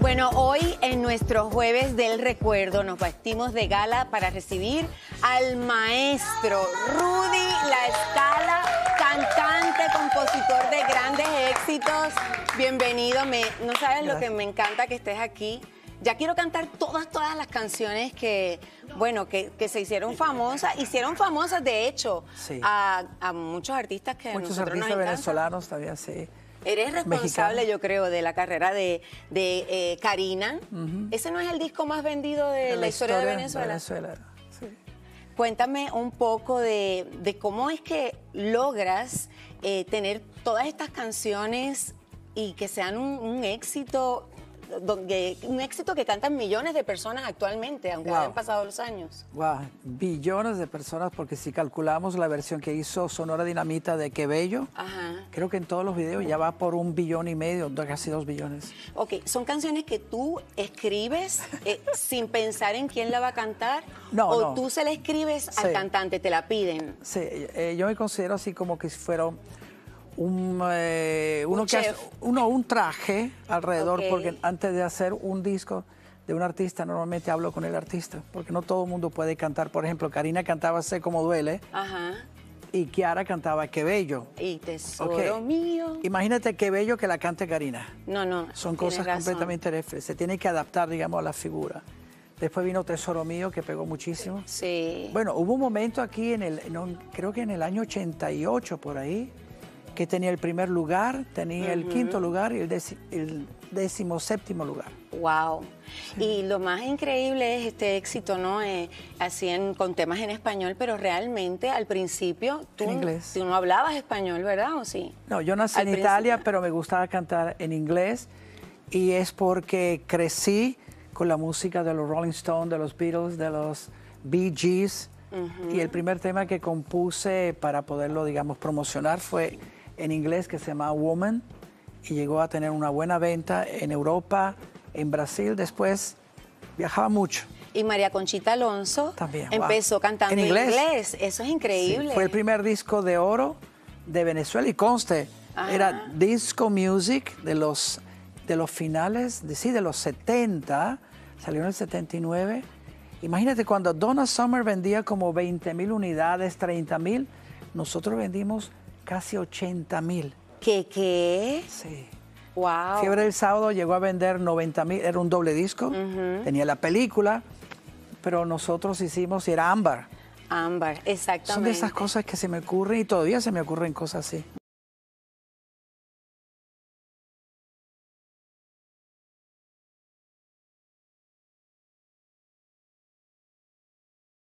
Bueno, hoy en nuestro Jueves del Recuerdo nos vestimos de gala para recibir al maestro Rudy La Scala, cantante, compositor de grandes éxitos. Bienvenido, no sabes lo que me encanta que estés aquí. Ya quiero cantar todas las canciones que, bueno, que se hicieron famosas. Hicieron famosas, de hecho, sí, a muchos artistas que muchos nosotros artistas nos encantan. Venezolanos también, sí. Eres responsable, yo creo, de la carrera de Karina. Ese no es el disco más vendido de la historia de Venezuela. Sí. Cuéntame un poco de cómo es que logras tener todas estas canciones y que sean un éxito, un éxito que cantan millones de personas actualmente, aunque hayan pasado los años. Wow, billones de personas, porque si calculamos la versión que hizo Sonora Dinamita de Qué Bello, creo que en todos los videos ya va por 1,5 billones, casi 2 billones. Ok, ¿son canciones que tú escribes sin pensar en quién la va a cantar? ¿O tú se la escribes al cantante, te la piden? Sí, yo me considero así como que si fuera un traje alrededor, porque antes de hacer un disco de un artista, normalmente hablo con el artista, porque no todo el mundo puede cantar. Por ejemplo, Karina cantaba Sé Cómo Duele, y Kiara cantaba Qué Bello. Y Tesoro Mío. Imagínate Qué Bello que la cante Karina. No. Son cosas completamente diferentes. Se tiene que adaptar, digamos, a la figura. Después vino Tesoro Mío, que pegó muchísimo. Sí. Bueno, hubo un momento aquí, creo que en el año 88, por ahí, que tenía el primer lugar, tenía el quinto lugar y el 17º lugar. Wow. Sí. Y lo más increíble es este éxito, ¿no? Así con temas en español, pero realmente al principio tú no hablabas español, ¿verdad? ¿O sí? No, yo nací en Italia, pero me gustaba cantar en inglés, y es porque crecí con la música de los Rolling Stones, de los Beatles, de los Bee Gees, y el primer tema que compuse para poderlo, digamos, promocionar fue en inglés, que se llama Woman, y llegó a tener una buena venta en Europa, en Brasil. Después viajaba mucho. Y María Conchita Alonso también empezó cantando en inglés. Eso es increíble. Sí, fue el primer disco de oro de Venezuela, y conste, era disco music de los finales, de los 70, salió en el 79. Imagínate, cuando Donna Summer vendía como 20,000 unidades, 30,000, nosotros vendimos casi 80,000. ¿Qué? Sí. Wow. Fiebre del Sábado llegó a vender 90,000, era un doble disco, tenía la película, pero nosotros hicimos, y era Ámbar. Ámbar, exactamente. Son de esas cosas que se me ocurren, y todavía se me ocurren cosas así.